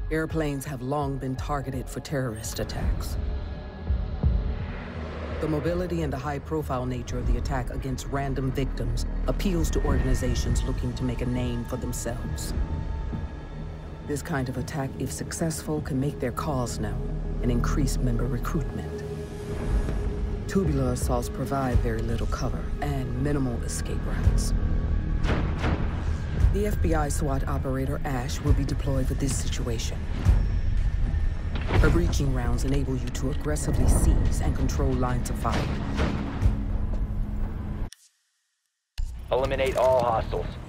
Airplanes have long been targeted for terrorist attacks. The mobility and the high-profile nature of the attack against random victims appeals to organizations looking to make a name for themselves. This kind of attack, if successful, can make their cause known and increase member recruitment. Tubular assaults provide very little cover and minimal escape routes. The FBI SWAT operator Ash will be deployed for this situation. Her breaching rounds enable you to aggressively seize and control lines of fire. Eliminate all hostiles.